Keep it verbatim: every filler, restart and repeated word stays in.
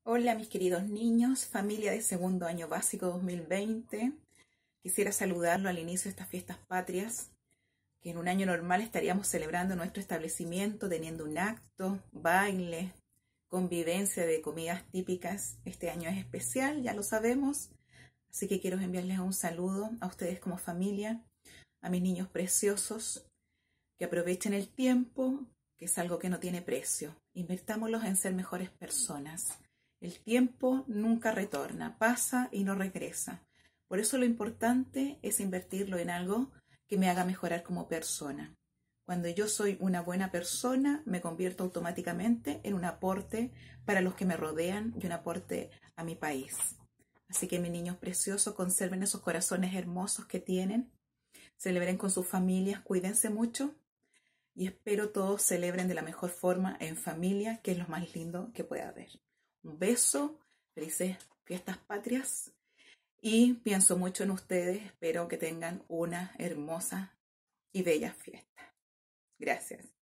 Hola mis queridos niños, familia de segundo año básico dos mil veinte. Quisiera saludarlo al inicio de estas fiestas patrias, que en un año normal estaríamos celebrando en nuestro establecimiento, teniendo un acto, baile, convivencia de comidas típicas. Este año es especial, ya lo sabemos, así que quiero enviarles un saludo a ustedes como familia, a mis niños preciosos, que aprovechen el tiempo, que es algo que no tiene precio. Invertámoslos en ser mejores personas. El tiempo nunca retorna, pasa y no regresa. Por eso lo importante es invertirlo en algo que me haga mejorar como persona. Cuando yo soy una buena persona, me convierto automáticamente en un aporte para los que me rodean y un aporte a mi país. Así que mis niños preciosos, conserven esos corazones hermosos que tienen, celebren con sus familias, cuídense mucho y espero todos celebren de la mejor forma en familia, que es lo más lindo que puede haber. Un beso, felices fiestas patrias y pienso mucho en ustedes. Espero que tengan una hermosa y bella fiesta. Gracias.